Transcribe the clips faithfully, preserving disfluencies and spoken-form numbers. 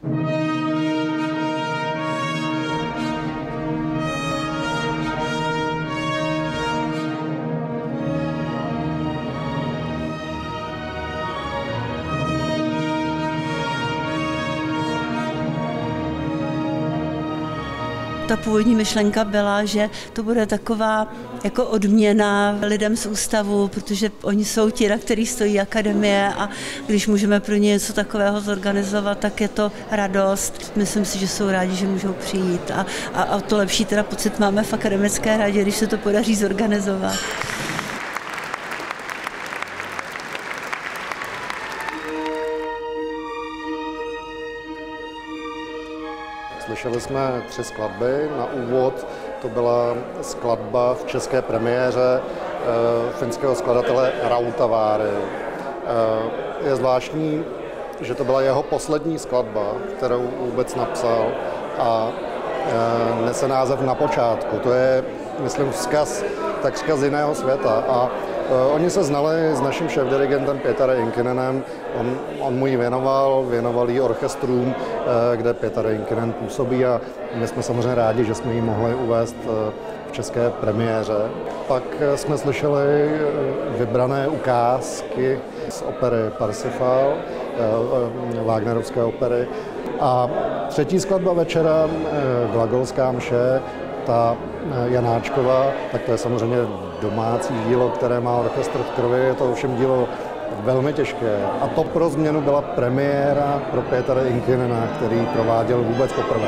Ta původní myšlenka byla, že to bude taková jako odměna lidem z ústavu, protože oni jsou ti, na který stojí akademie a když můžeme pro ně něco takového zorganizovat, tak je to radost. Myslím si, že jsou rádi, že můžou přijít a, a, a to lepší teda pocit máme v akademické radě, když se to podaří zorganizovat. Slyšeli jsme tři skladby. Na úvod to byla skladba v české premiéře e, finského skladatele Rautavaary. E, je zvláštní, že to byla jeho poslední skladba, kterou vůbec napsal a e, nese název Na počátku. To je, myslím, vzkaz takřka z jiného světa. A e, oni se znali s naším šéfdirigentem Peter Inkinenem. On, on mu ji věnoval, věnoval jí orchestrům, e, kde Peter Inkinen působí a my jsme samozřejmě rádi, že jsme ji mohli uvést e, v české premiéře. Pak jsme slyšeli vybrané ukázky z opery Parsifal, e, Wagnerovské opery. A třetí skladba večera, e, Glagolská mše, ta Janáčková, tak to je samozřejmě domácí dílo, které má orchestr v krvi, je to ovšem dílo velmi těžké. A to pro změnu byla premiéra pro Petra Inkinena, který prováděl vůbec poprvé.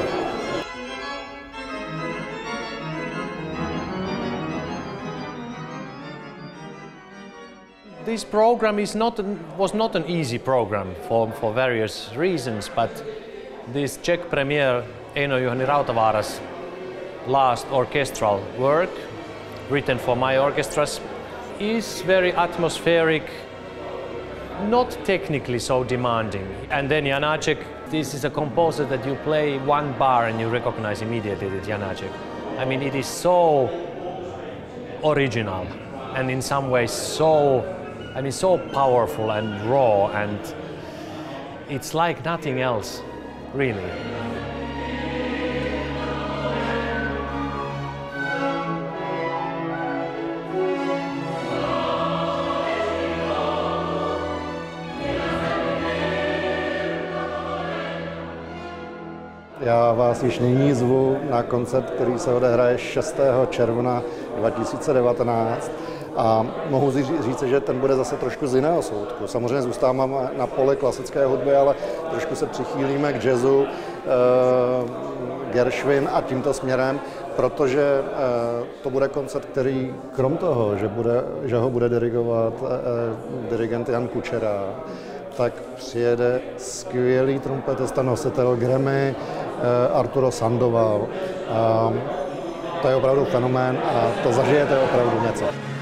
This program is not, was not an easy program for, for various reasons, but this Czech premiere Eino-Juhani Rautavaara's last orchestral work, written for my orchestras, is very atmospheric, not technically so demanding. And then Janáček, this is a composer that you play one bar and you recognize immediately that Janáček. I mean, it is so original and in some ways so, I mean, so powerful and raw, and it's like nothing else, really. Já vás již nyní zvu na koncert, který se odehraje šestého června dva tisíce devatenáct a mohu říct, že ten bude zase trošku z jiného soudku. Samozřejmě zůstáváme na poli klasické hudby, ale trošku se přichýlíme k jazzu, e, Gershwin a tímto směrem, protože e, to bude koncert, který krom toho, že, bude, že ho bude dirigovat e, dirigent Jan Kučera, tak přijede skvělý trumpetista, nositel Grammy, Arturo Sandoval. To je opravdu fenomén a to zažijete opravdu něco.